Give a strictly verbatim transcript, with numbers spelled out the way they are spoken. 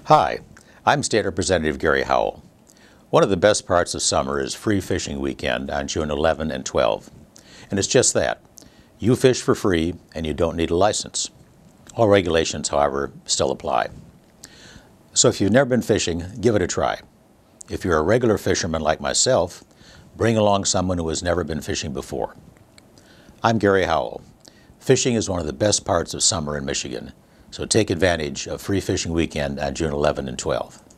Hi, I'm State Representative Gary Howell. One of the best parts of summer is Free Fishing Weekend on June eleventh and twelfth. And it's just that. You fish for free and you don't need a license. All regulations, however, still apply. So if you've never been fishing, give it a try. If you're a regular fisherman like myself, bring along someone who has never been fishing before. I'm Gary Howell. Fishing is one of the best parts of summer in Michigan, so take advantage of Free Fishing Weekend on June eleventh and twelfth.